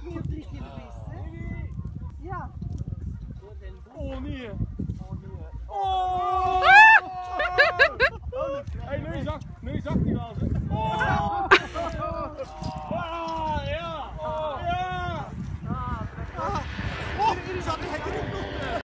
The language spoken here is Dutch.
niet op 3 keer geweest, hè? Ja. Oh nee.